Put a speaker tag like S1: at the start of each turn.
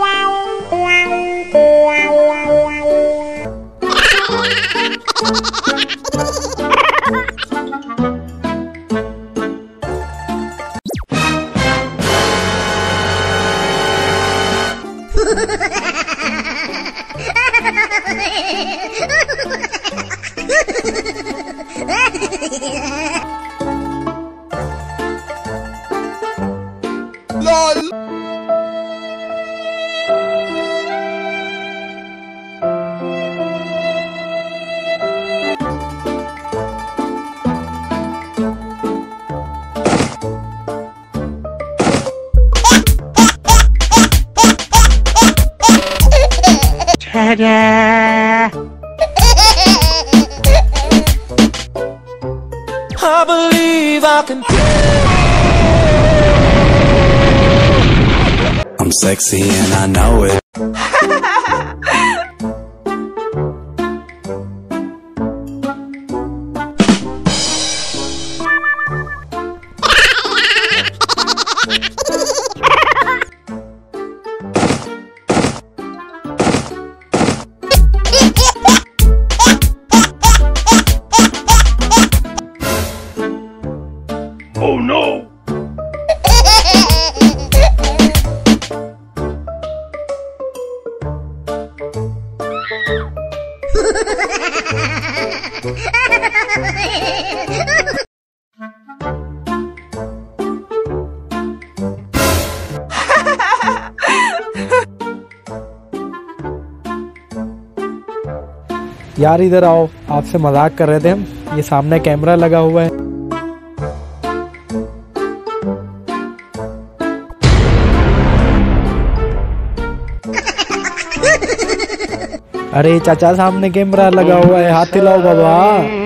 S1: LOL.
S2: I believe I can. I'm sexy and I know it.
S1: Oh no!
S3: यार इधर आओ, आपसे मजाक कर रहे थे हम। ये सामने कैमरा लगा हुआ है। अरे चाचा सामने कैमरा लगा हुआ है, हाथ हिलाओ बाबा।